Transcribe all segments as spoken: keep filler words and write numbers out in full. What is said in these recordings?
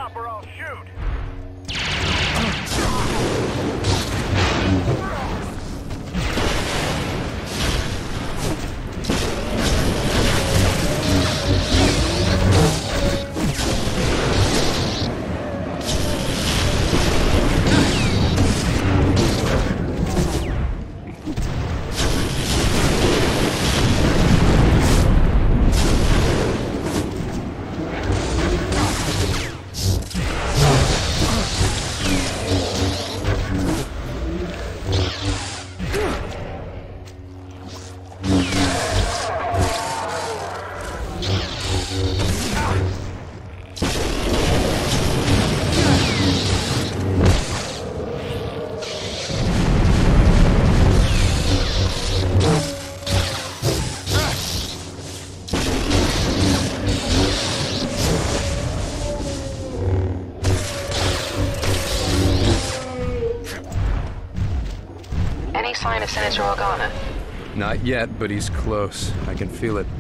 stop or I'll shoot. Any sign of Senator Organa? Not yet, but he's close. I can feel it.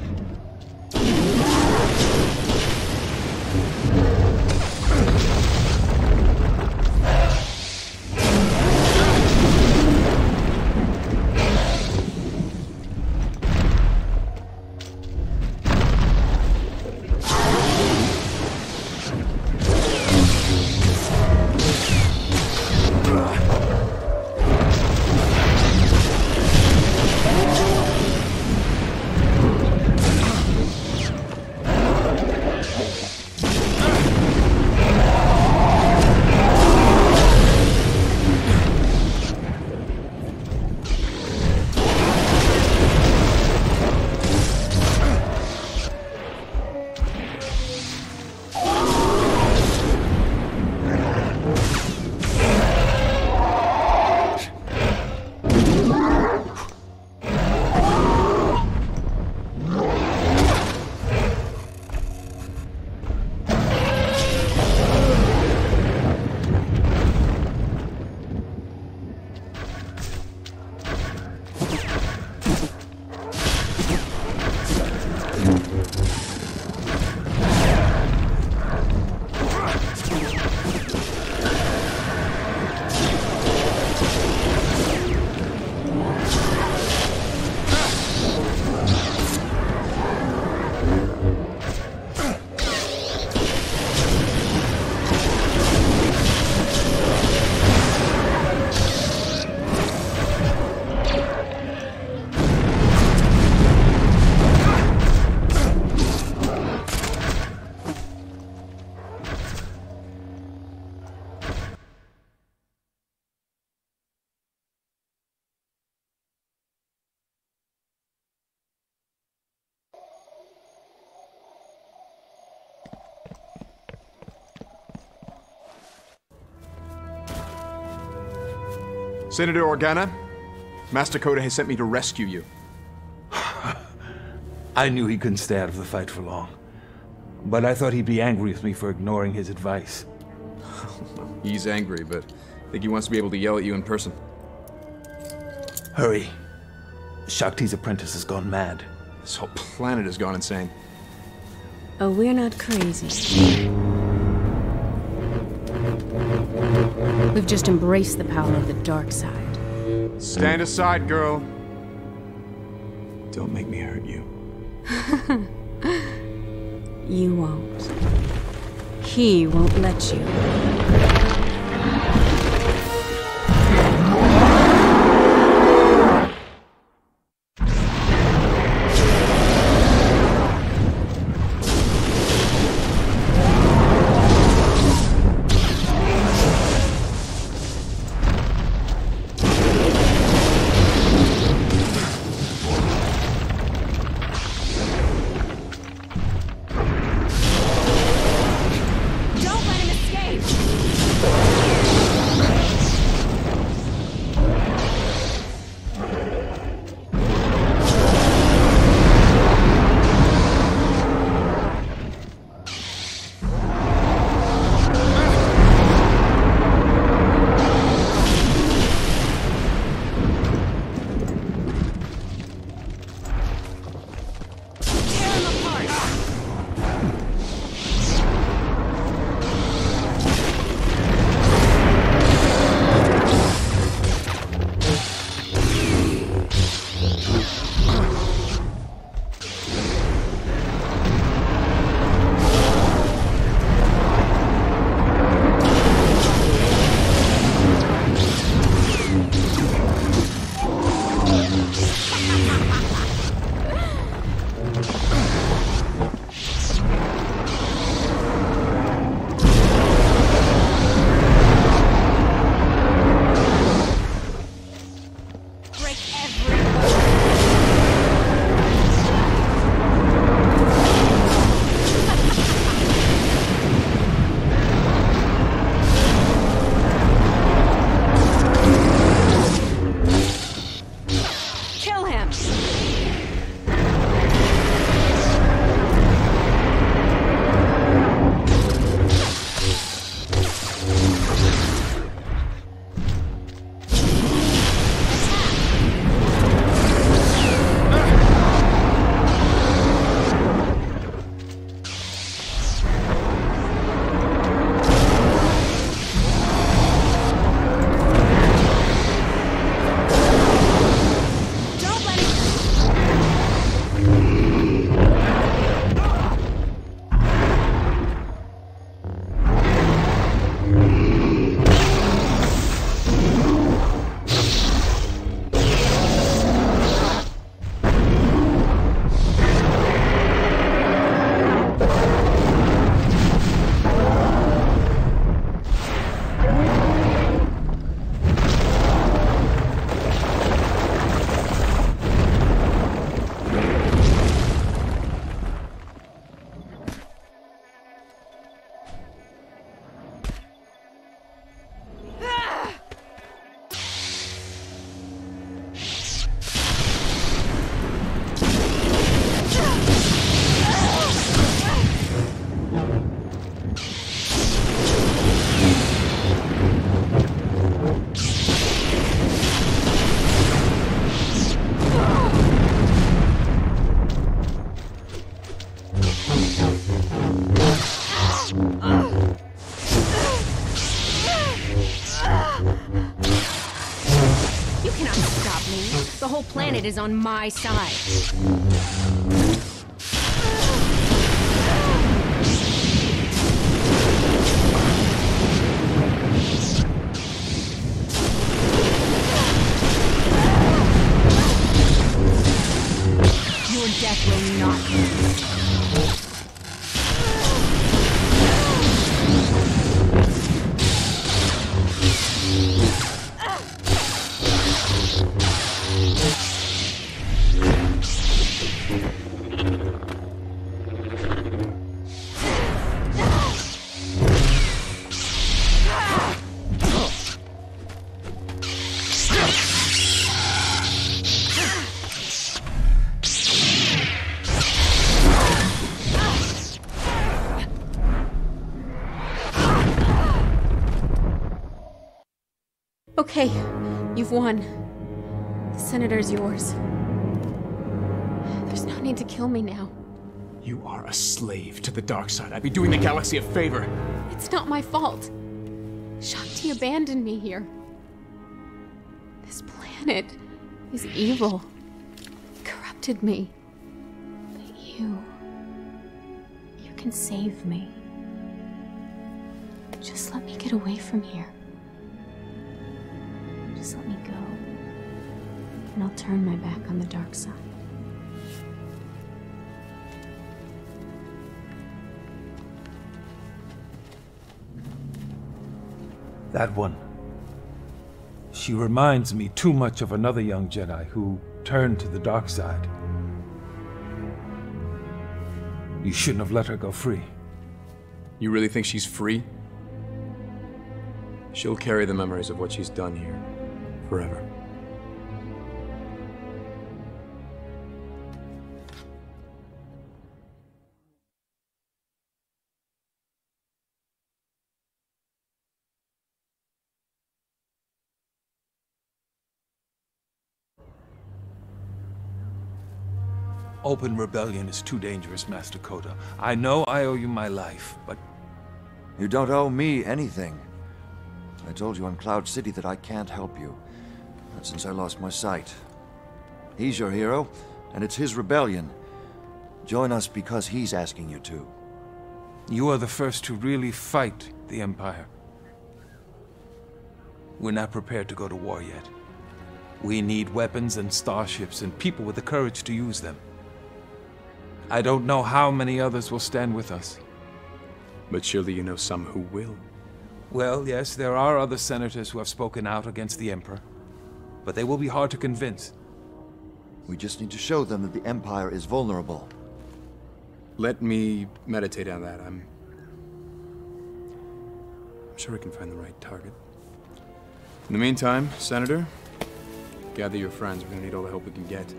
Senator Organa, Master Coda has sent me to rescue you. I knew he couldn't stay out of the fight for long. But I thought he'd be angry with me for ignoring his advice. He's angry, but I think he wants to be able to yell at you in person. Hurry. Shakti's apprentice has gone mad. This whole planet has gone insane. Oh, we're not crazy. We've just embraced the power of the dark side. Stand aside, girl. Don't make me hurt you. You won't. He won't let you. Don't let him escape! planet is on my side. Your death will not end. Okay, you've won. The Senator's yours. There's no need to kill me now. You are a slave to the dark side. I'd be doing the galaxy a favor. It's not my fault. Shakti abandoned me here. This planet is evil. It corrupted me. But you... you can save me. Just let me get away from here. Just let me go, and I'll turn my back on the dark side. That one. She reminds me too much of another young Jedi who turned to the dark side. You shouldn't have let her go free. You really think she's free? She'll carry the memories of what she's done here. Forever. Open rebellion is too dangerous, Master Koda. I know I owe you my life, but... You don't owe me anything. I told you on Cloud City that I can't help you. Not since I lost my sight. He's your hero, and it's his rebellion. Join us because he's asking you to. You are the first to really fight the Empire. We're not prepared to go to war yet. We need weapons and starships and people with the courage to use them. I don't know how many others will stand with us. But surely you know some who will. Well, yes, there are other senators who have spoken out against the Emperor. But they will be hard to convince. We just need to show them that the Empire is vulnerable. Let me meditate on that. I'm... I'm sure I can find the right target. In the meantime, Senator, gather your friends. We're gonna need all the help we can get.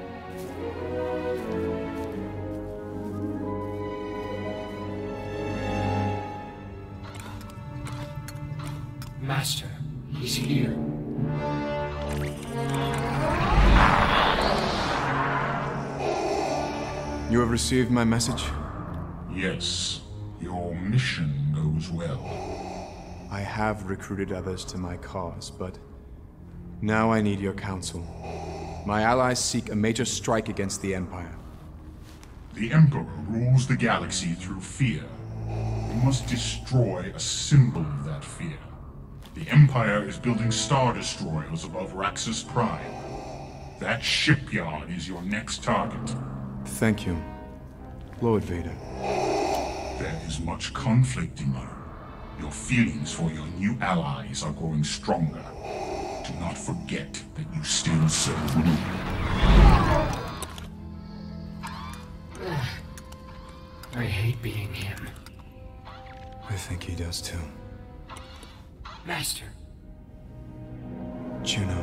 Master, he's here. You have received my message? Yes, your mission goes well. I have recruited others to my cause, but now I need your counsel. My allies seek a major strike against the Empire. The Emperor rules the galaxy through fear. We must destroy a symbol of that fear. The Empire is building Star Destroyers above Raxus Prime. That shipyard is your next target. Thank you, Lord Vader. There is much conflict in you. Your feelings for your new allies are growing stronger. Do not forget that you still serve me. I hate being him. I think he does too. Master. Juno.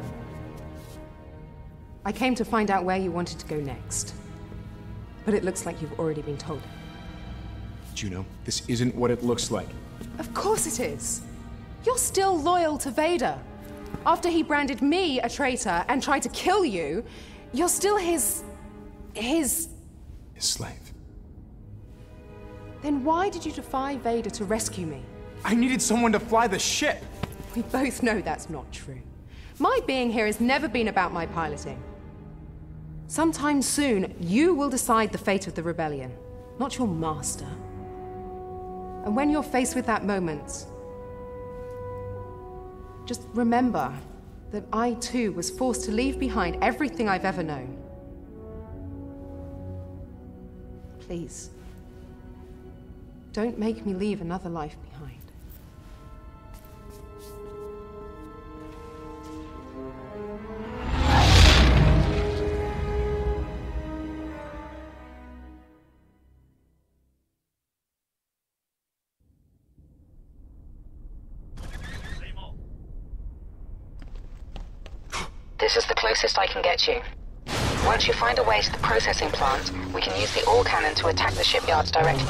I came to find out where you wanted to go next. But it looks like you've already been told. Juno, this isn't what it looks like. Of course it is. You're still loyal to Vader. After he branded me a traitor and tried to kill you, you're still his... his... His slave. Then why did you defy Vader to rescue me? I needed someone to fly the ship! We both know that's not true. My being here has never been about my piloting. Sometime soon, you will decide the fate of the rebellion, not your master. And when you're faced with that moment, just remember that I too was forced to leave behind everything I've ever known. Please, don't make me leave another life behind. This is the closest I can get you. Once you find a way to the processing plant, we can use the ore cannon to attack the shipyards directly.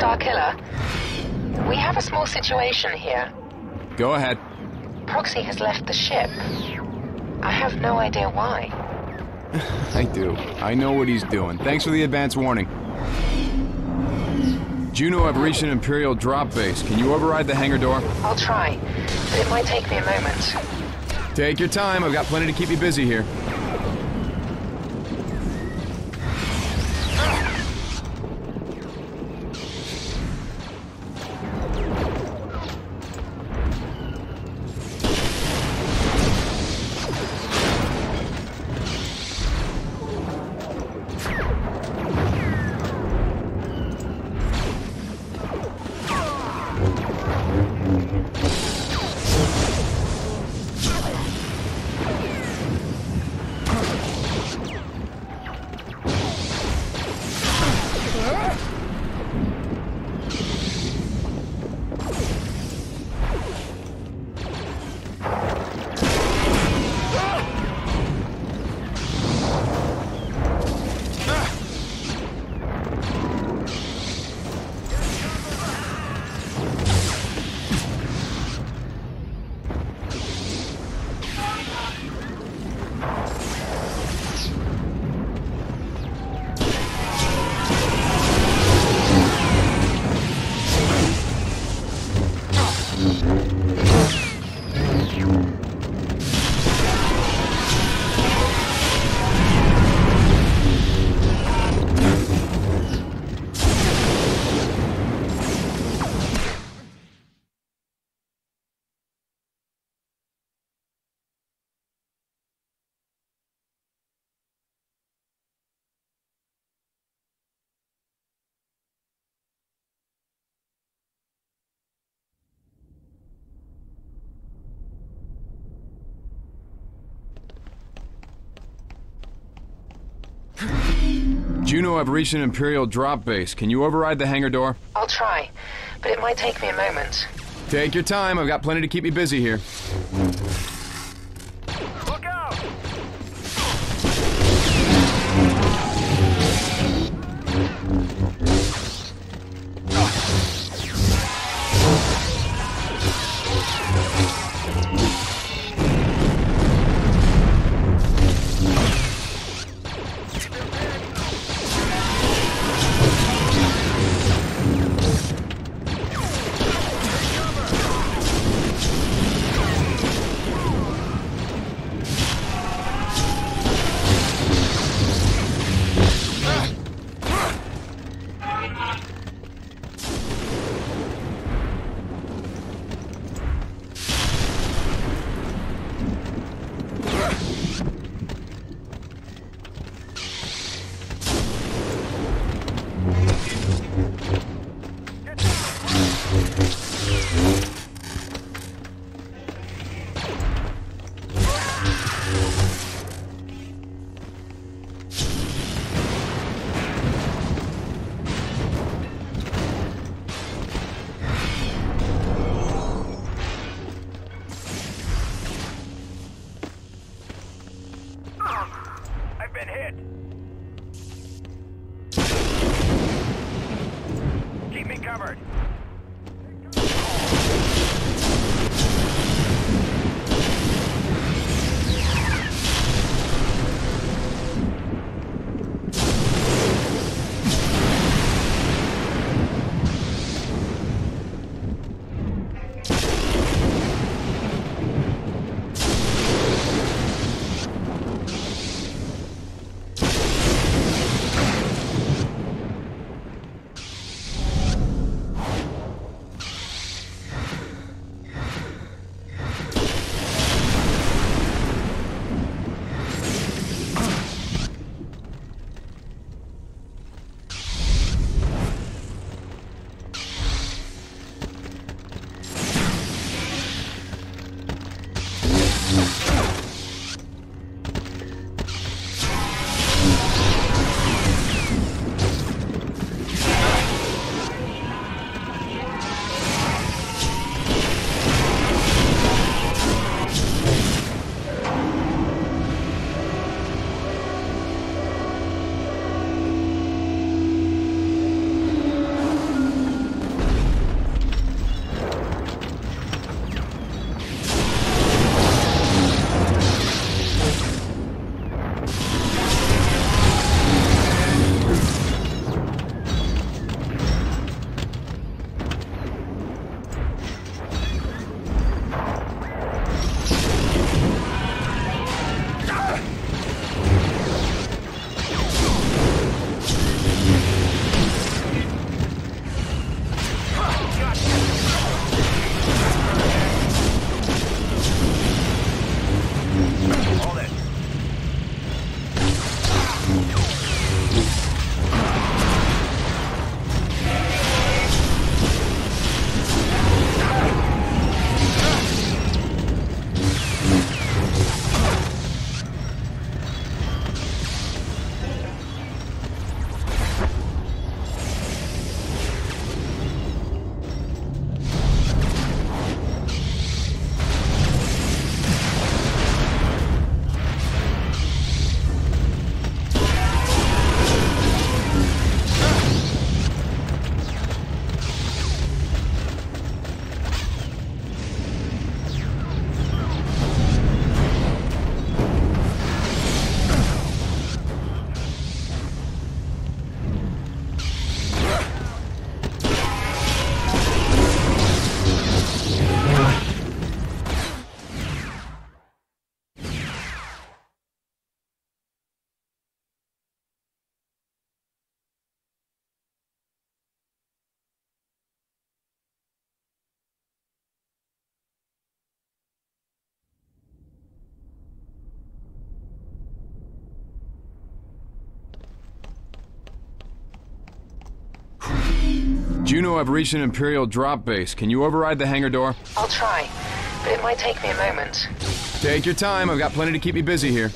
Starkiller. We have a small situation here. Go ahead. Proxy has left the ship. I have no idea why. I do. I know what he's doing. Thanks for the advance warning. Juno, I've reached an Imperial drop base. Can you override the hangar door? I'll try, but it might take me a moment. Take your time. I've got plenty to keep you busy here. Juno, I've reached an Imperial drop base. Can you override the hangar door? I'll try, but it might take me a moment. Take your time. I've got plenty to keep me busy here. Look out! Juno, I've reached an Imperial drop base. Can you override the hangar door? I'll try, but it might take me a moment. Take your time. I've got plenty to keep me busy here.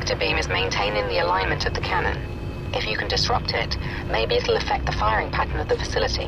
reactor beam is maintaining the alignment of the cannon. If you can disrupt it, maybe it'll affect the firing pattern of the facility.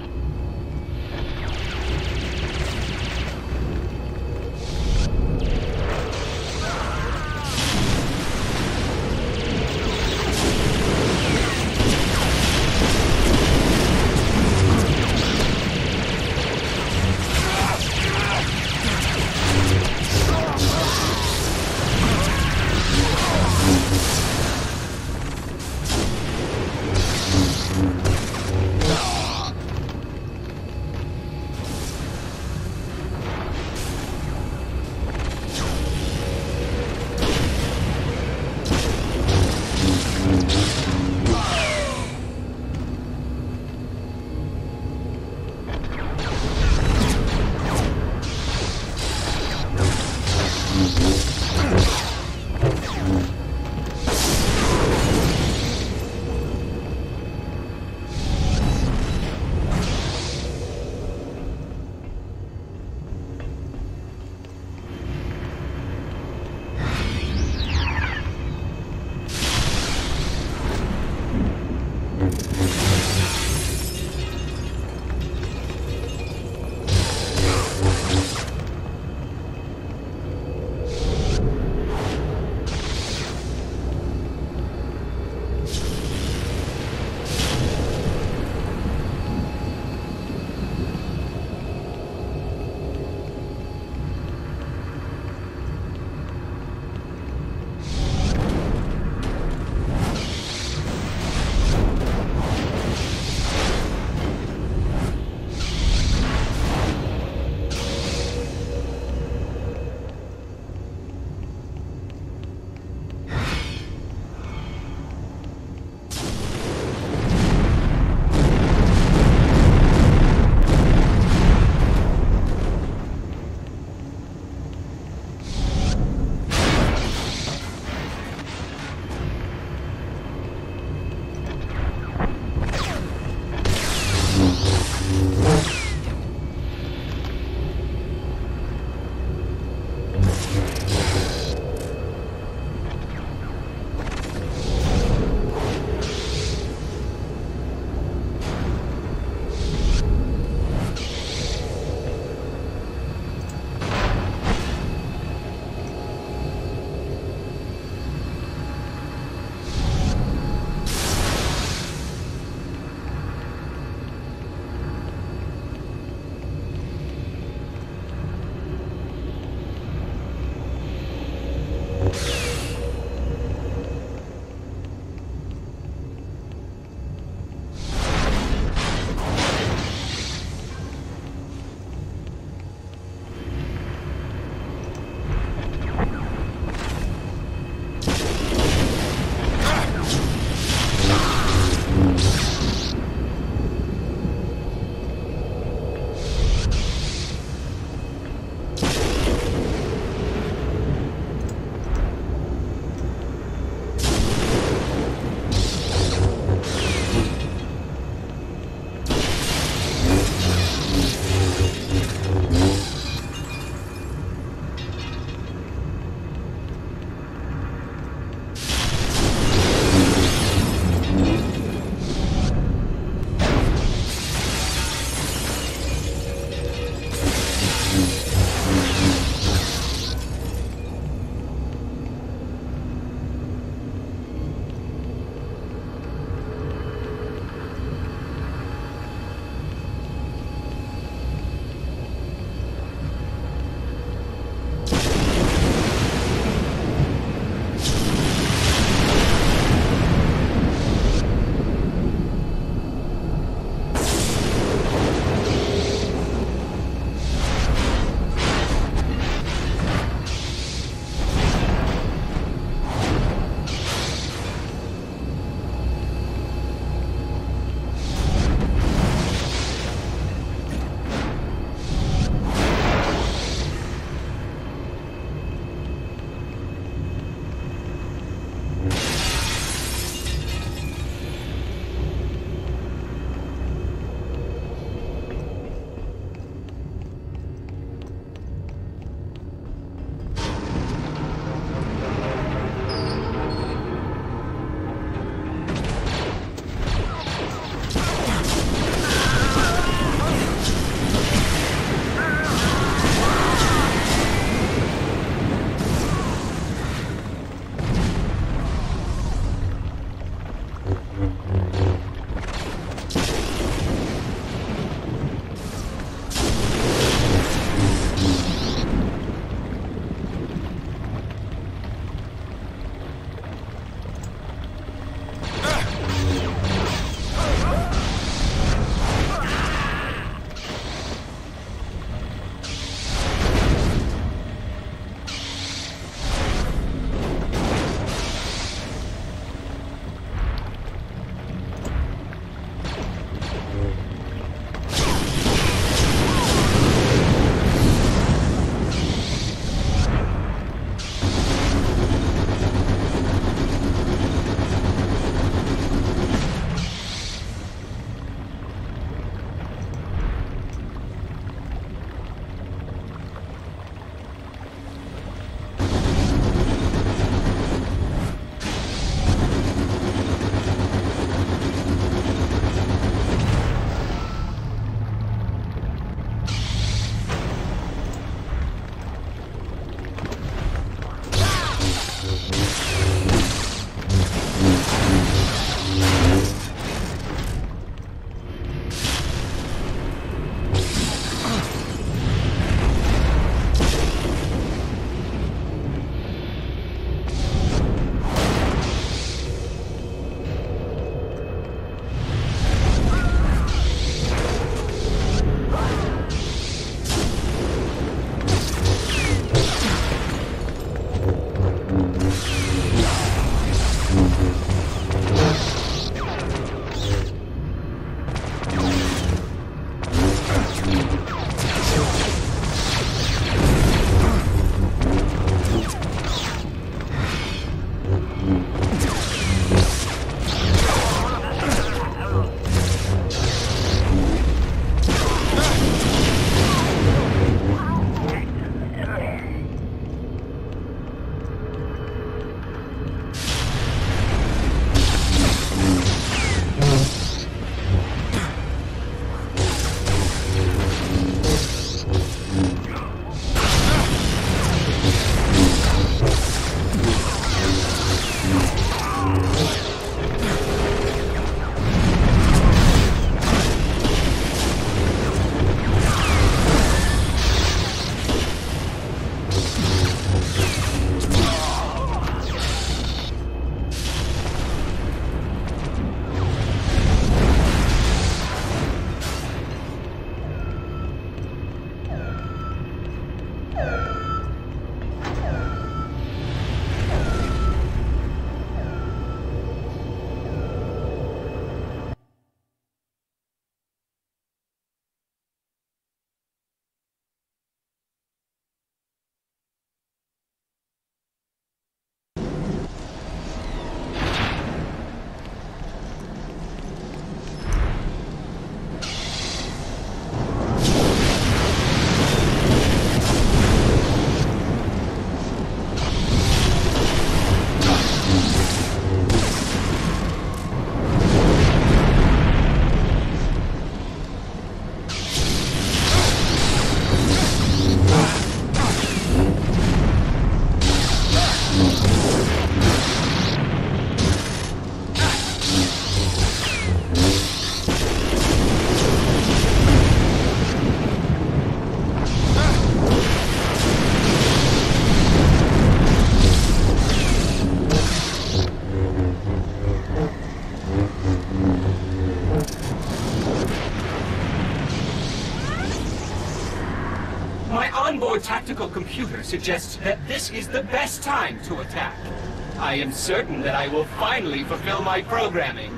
onboard tactical computer suggests that this is the best time to attack. I am certain that I will finally fulfill my programming.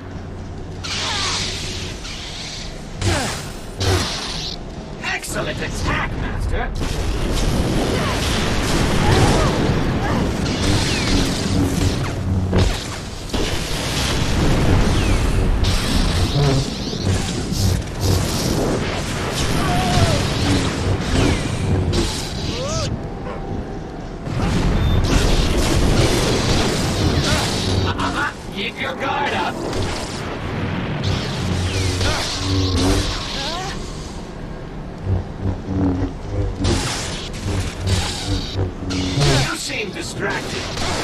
Excellent attack, Master! Keep your guard up! You seem distracted.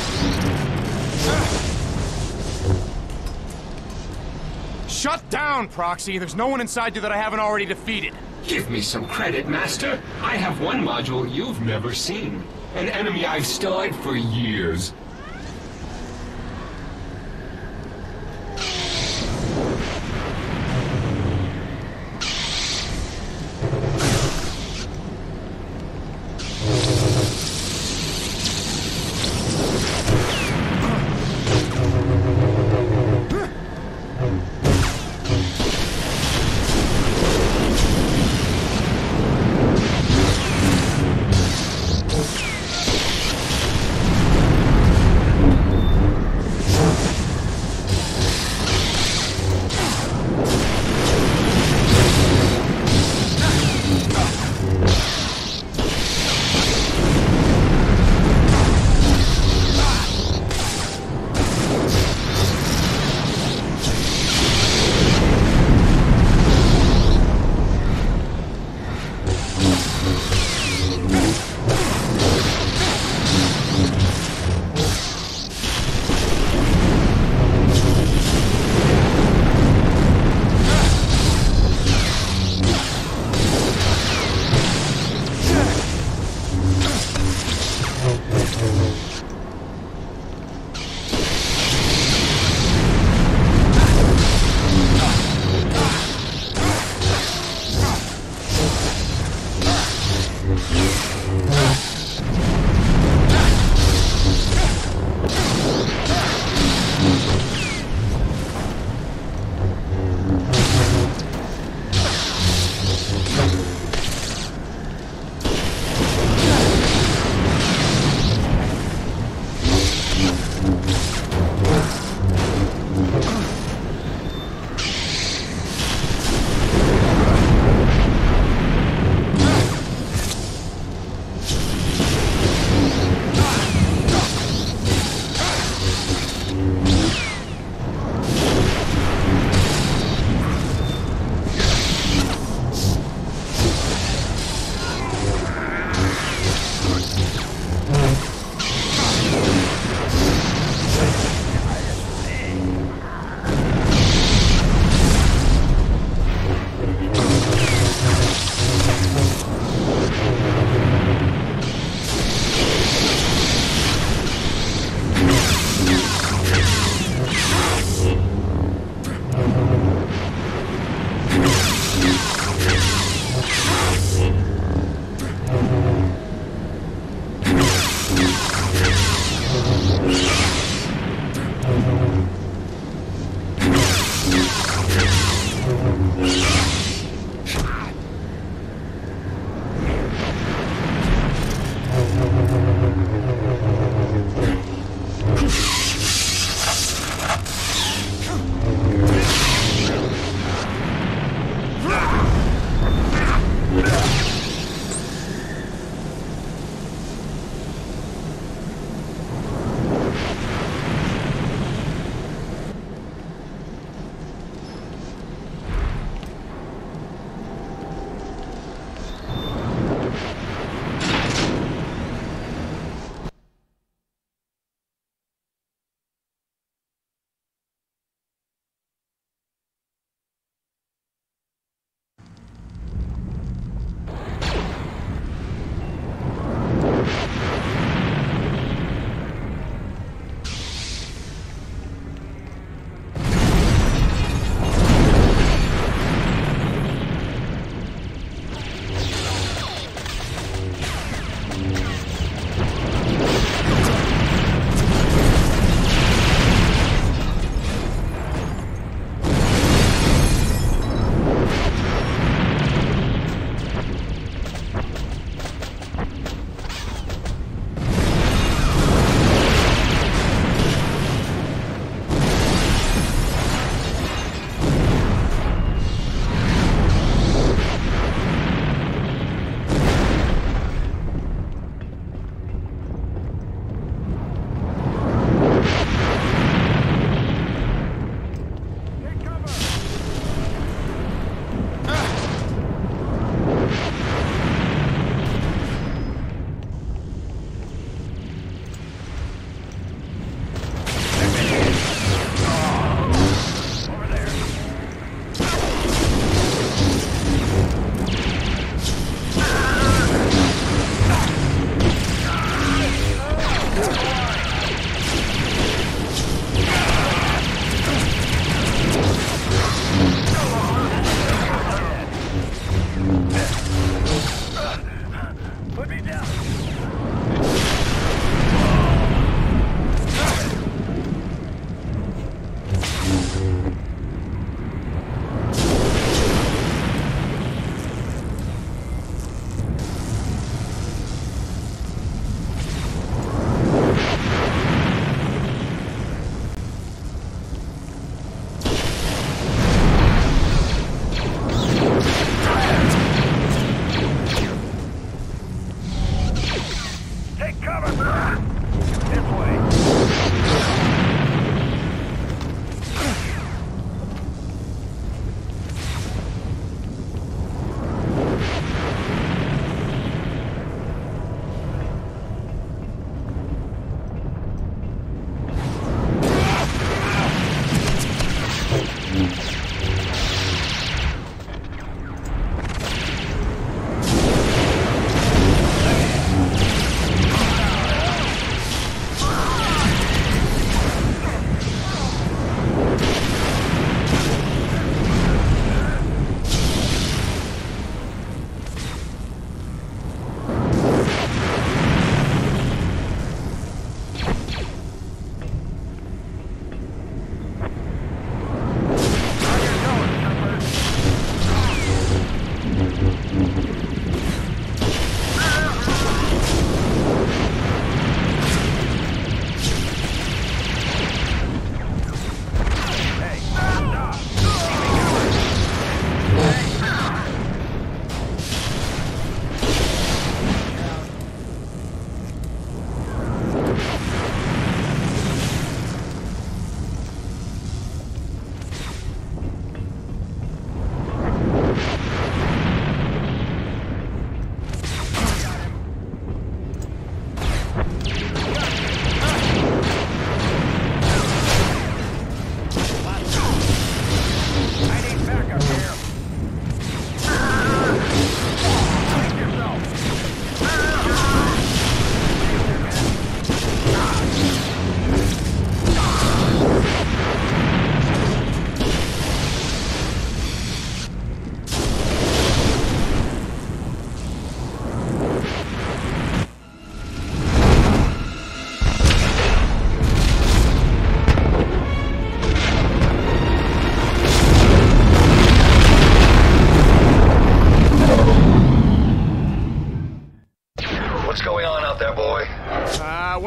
Shut down, Proxy! There's no one inside you that I haven't already defeated. Give me some credit, Master. I have one module you've never seen. An enemy I've studied for years.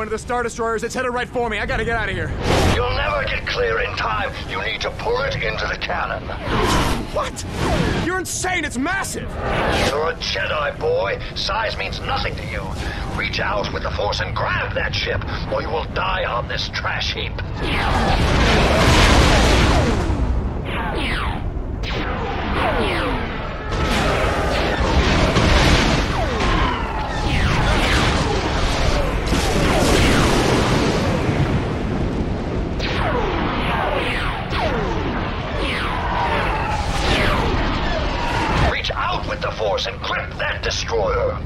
of the Star Destroyers. It's headed right for me. I gotta get out of here. You'll never get clear in time. You need to pull it into the cannon. What? You're insane. It's massive. You're a Jedi, boy. Size means nothing to you. Reach out with the Force and grab that ship, or you will die on this trash heap. Reach out with the Force and grip that destroyer.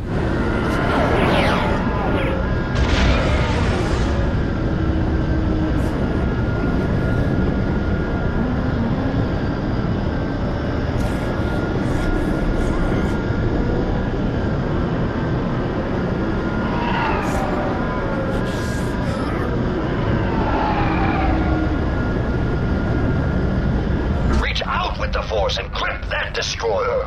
And grip that destroyer.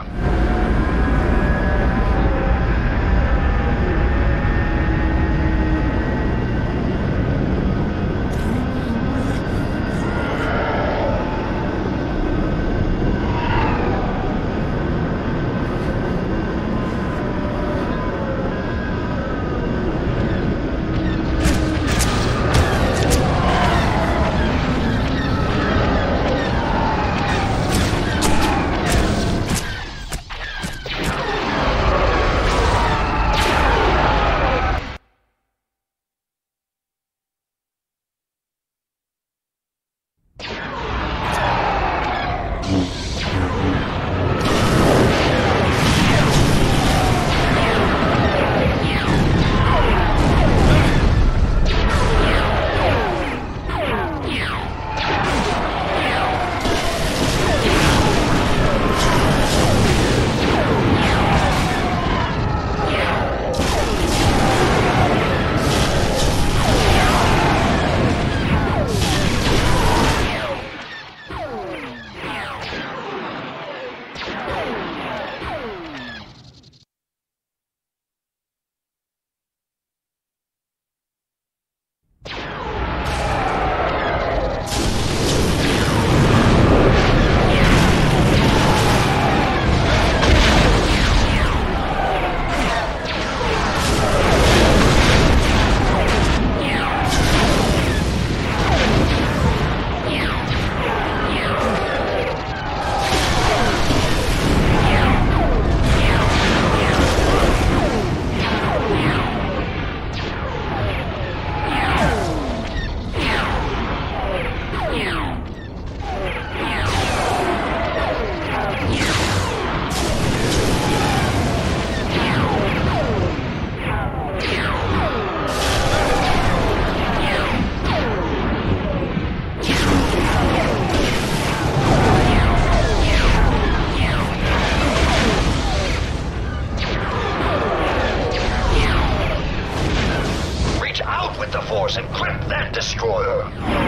And grip that destroyer.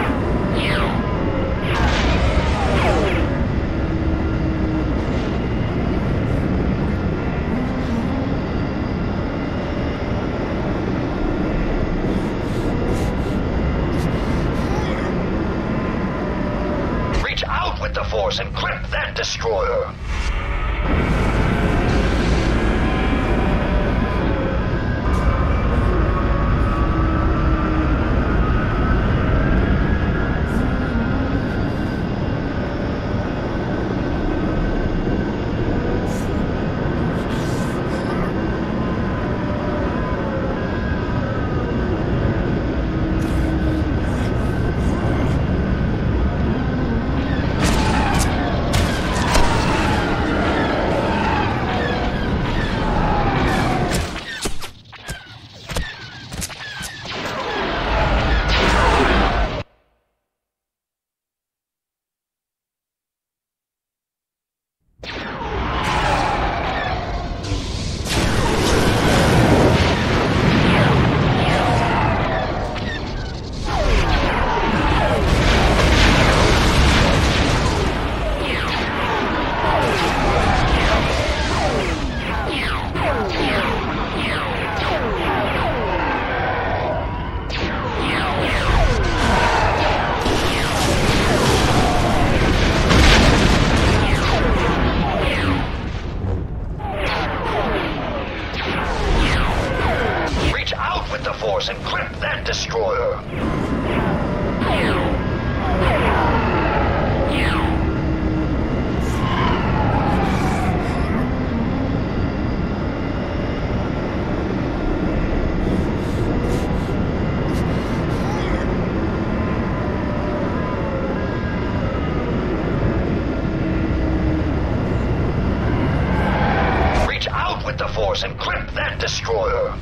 Reach out with the Force and grip that destroyer. force and grip that destroyer!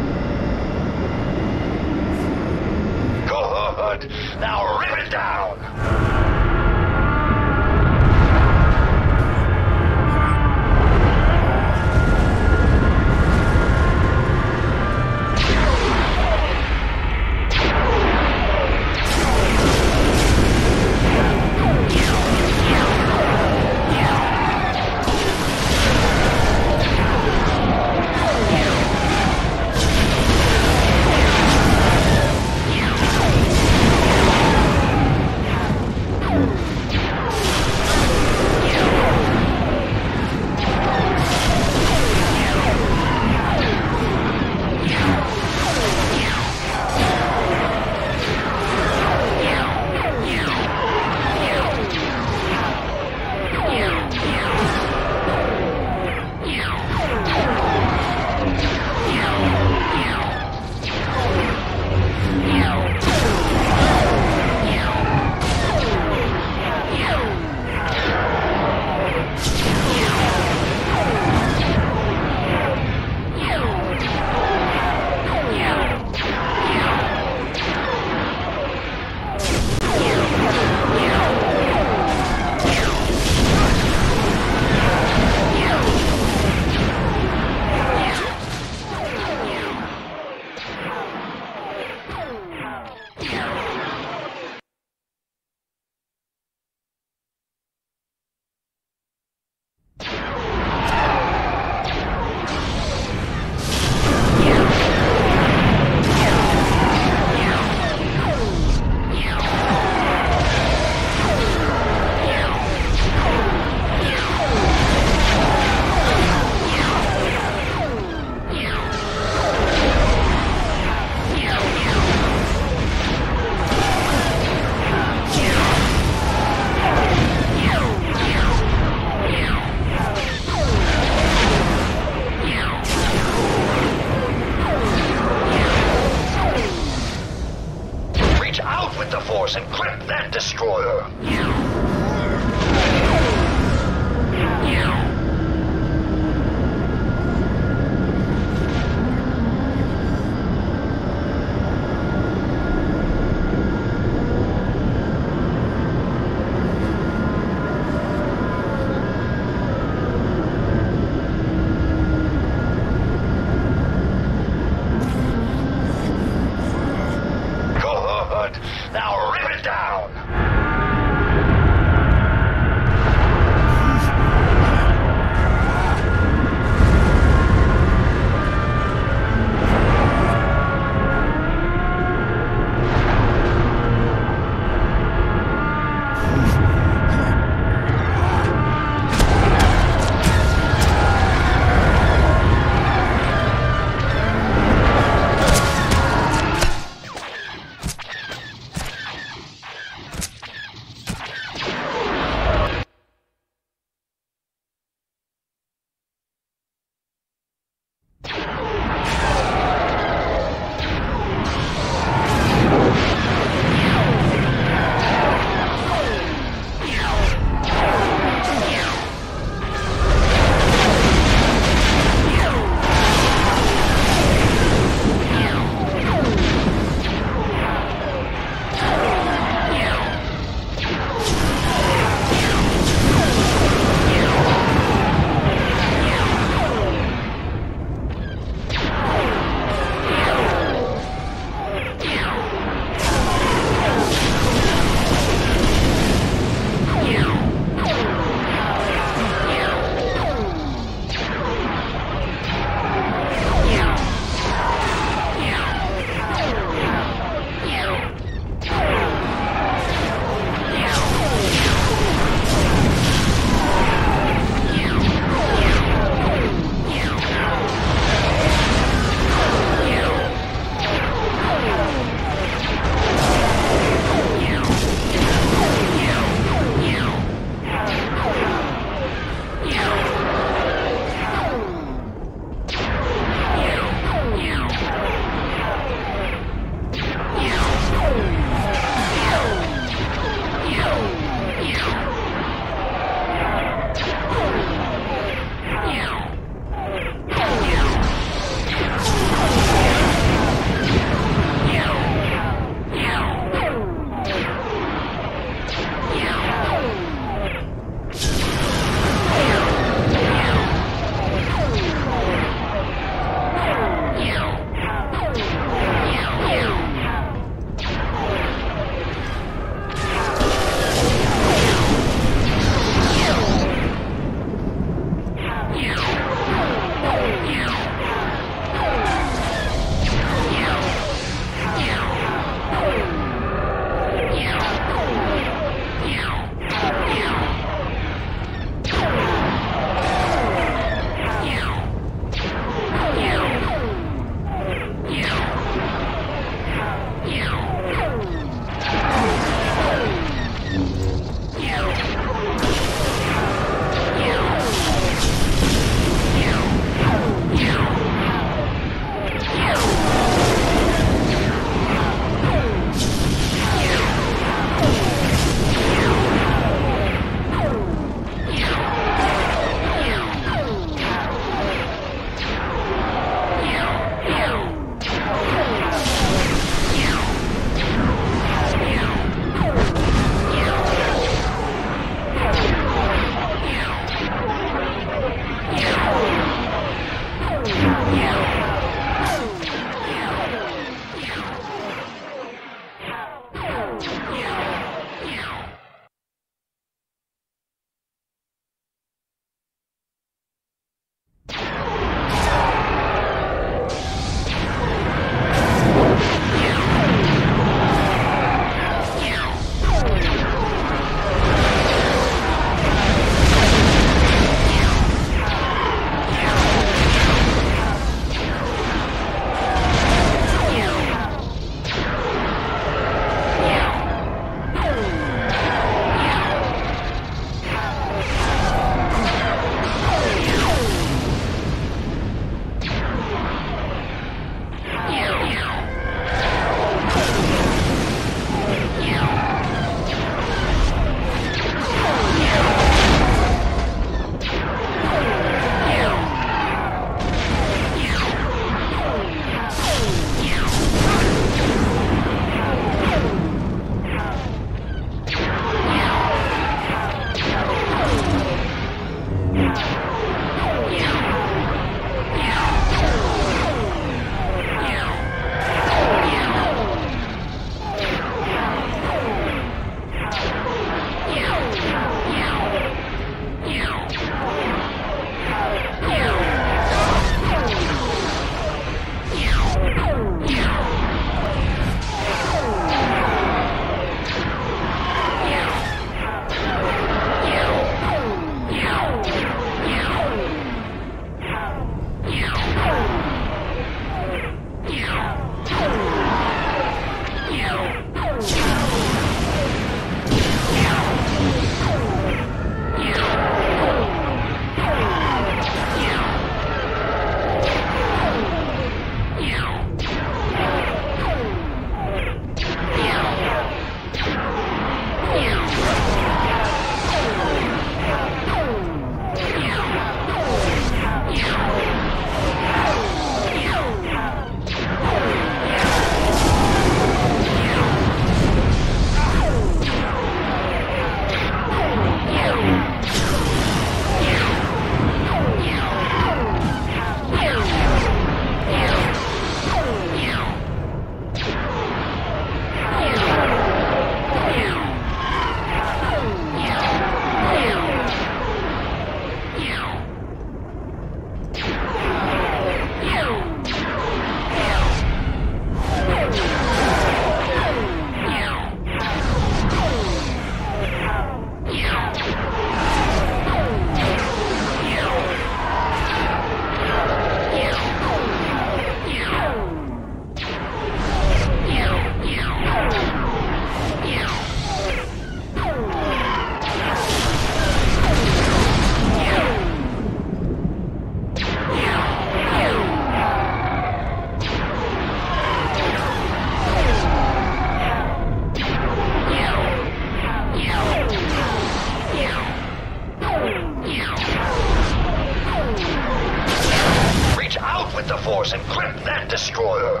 with the Force and grip that destroyer!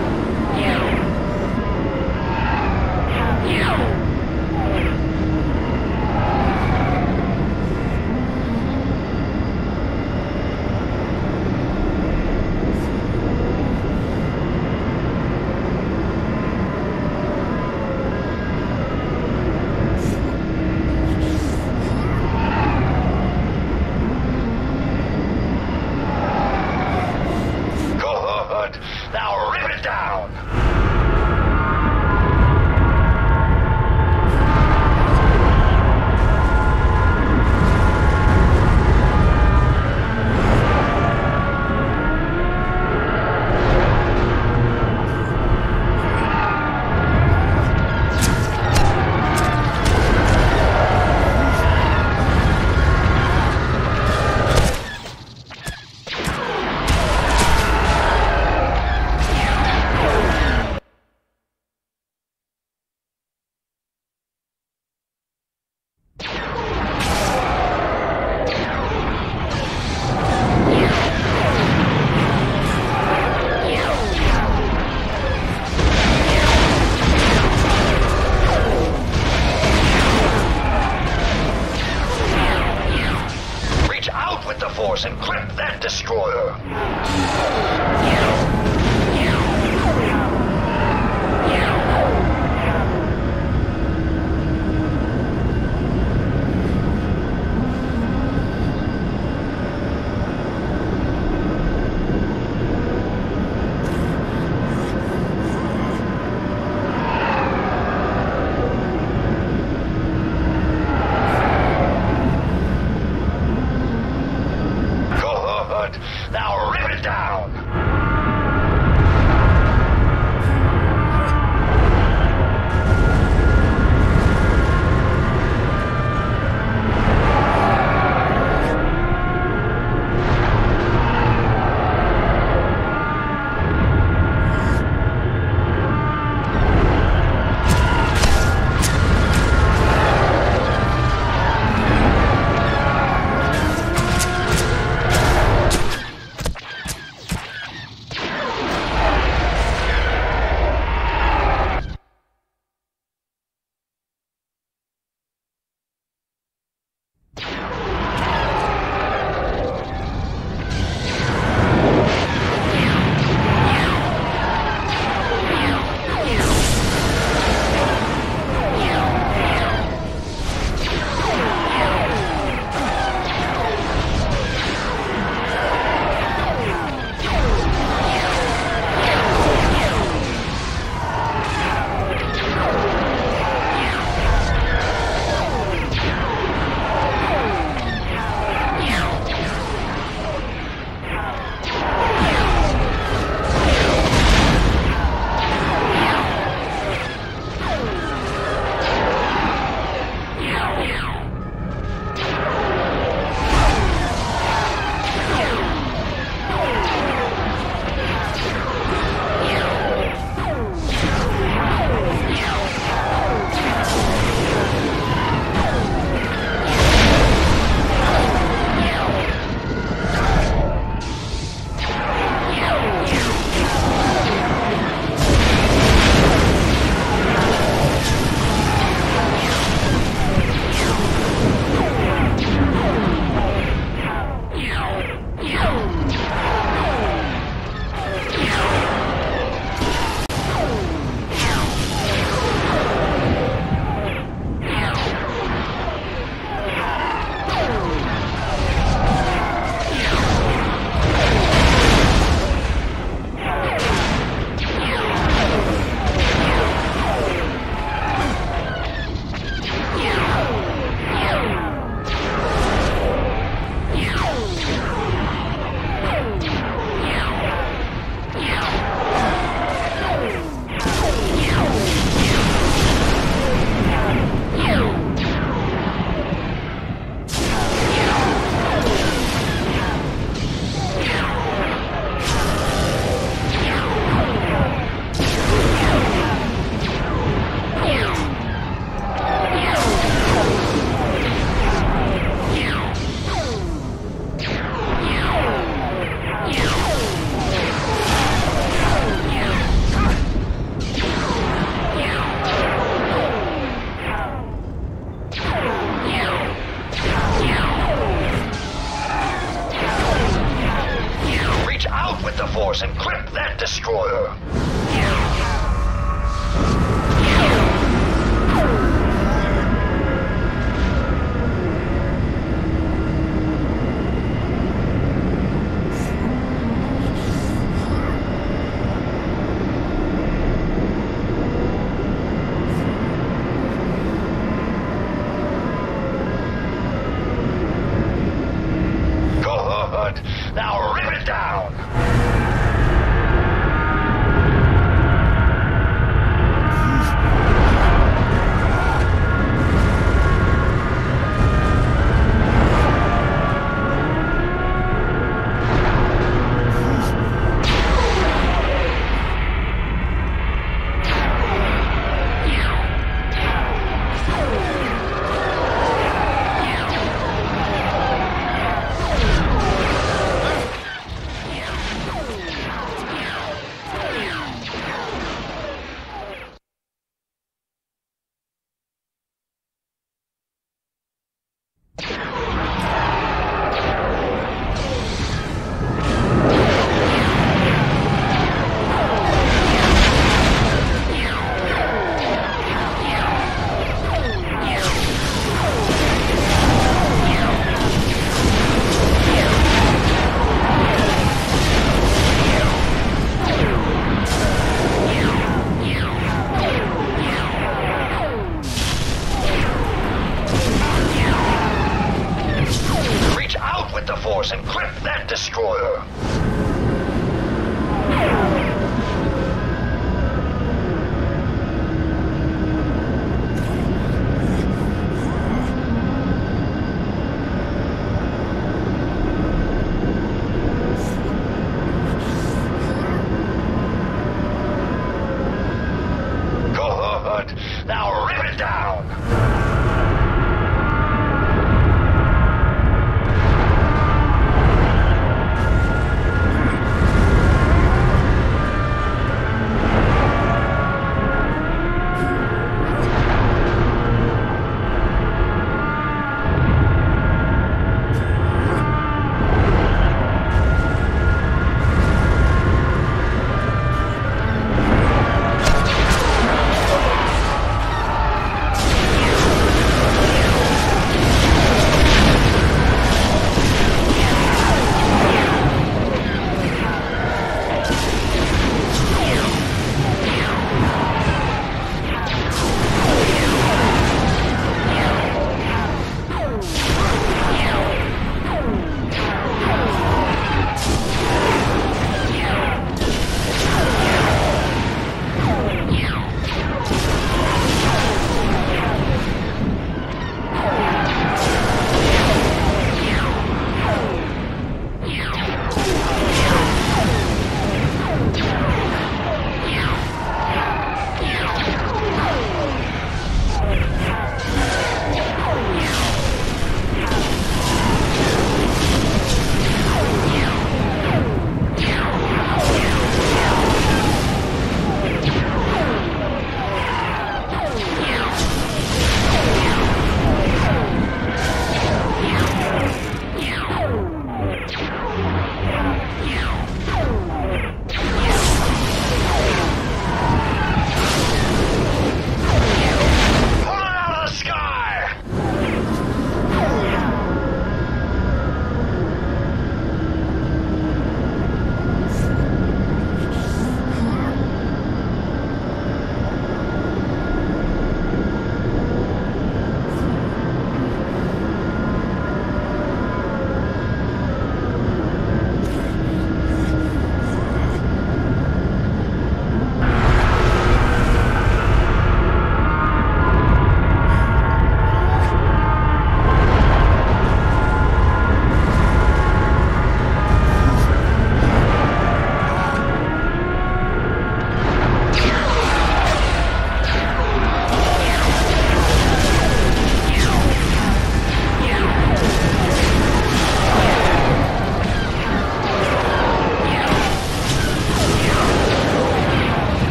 Now rip it down! And grip that destroyer! Now rip it down! with the Force and grip that destroyer! Now rip it down! And grip that destroyer! Good! Now rip it down!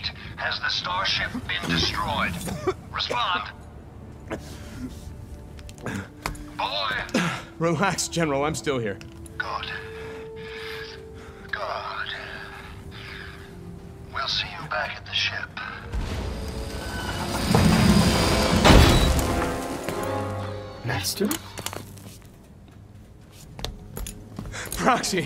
repeat, has the starship been destroyed? Respond. Boy! Relax, General. I'm still here. Good. Good. We'll see you back at the ship. Master? Proxy!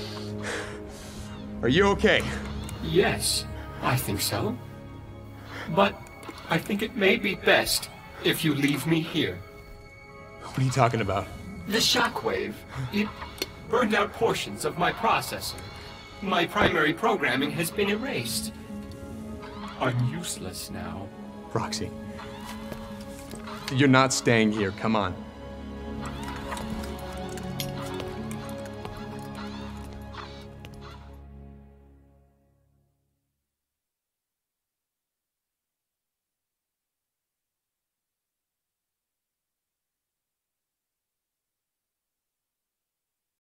Are you okay? Yes, I think so. But I think it may be best if you leave me here. What are you talking about? The shockwave. It burned out portions of my processor. My primary programming has been erased. I'm useless now. Proxy. You're not staying here. Come on.